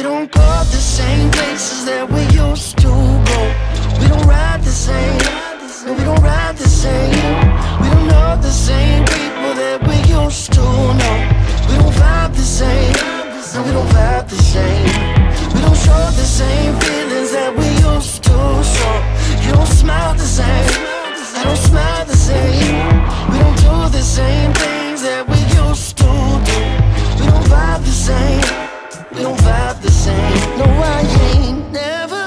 don't go the same places that we used to go. We don't ride the same, no, we don't ride the same. We don't know the same people that we used to know. We don't vibe the same, no, we don't vibe the same. We don't show the same feelings that we used to show. You don't smile the same, I don't smile the same. We don't do the same things that we used to do. We don't vibe the same, we don't vibe the same. No, I ain't never,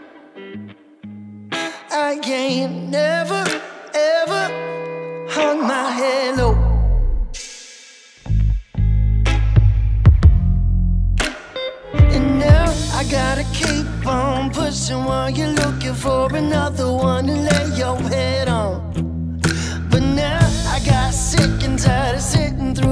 I ain't never, ever hung my head low. And now I gotta keep on pushing while you're looking for another one to lay your head on. But now I got sick and tired of sitting through